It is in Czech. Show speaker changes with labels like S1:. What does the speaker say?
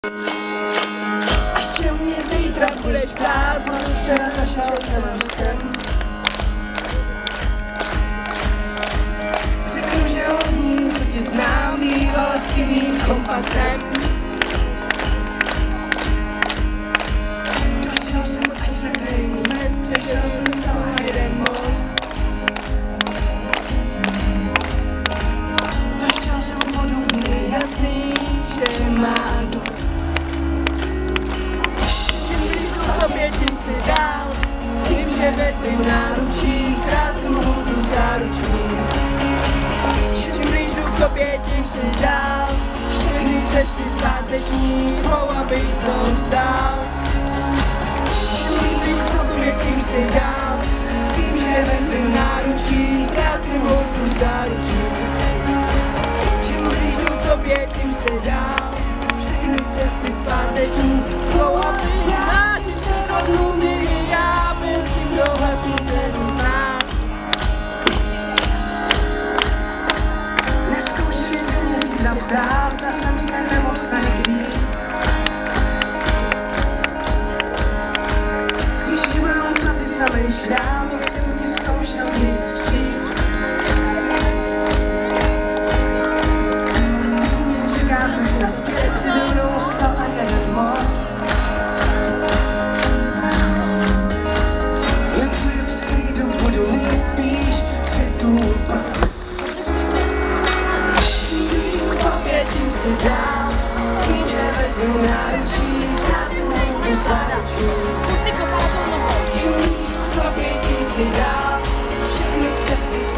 S1: Až se mě zítra budeš ptát, proč včera došel jsem až sem. Řeknu, že od ní, co tě znám, bývala si mým kompasem. Došel jsem až na krajní mez, přešel jsem sama jeden most. Došel jsem k bodu, kdy je jasný, že mám to. Tobě ti si dál, vím, že ve tvým náručí ztrácím hůtu záručí. Čím blíž jdu k tobě, tím si dál, všechny cesty zpáteční svou, abych to vzdál. Čím blíž jdu k tobě, tím si dál, vím, že ve tvým náručí ztrácím hůtu záručí. Čím blíž jdu k tobě, tím si dál, všechny cesty zpáteční svou, abych to vzdál. Odmluvný já byl tím, kdo vlastní cenu zná. Neskoušej se mě zítra ptát, zda jsem se nemohl snažit víc. Víš, že mám pro ty samej šrám, jak jsem ti zkoušel jít vstříc. A teď mě čeká cesta zpět, přede mnou stal a jeden most. Spíš si tu tím si dál, vím, že ve tvým náručí ztrácím hůtu záručí. Čím líp k tobě tím si dál, všechny cesty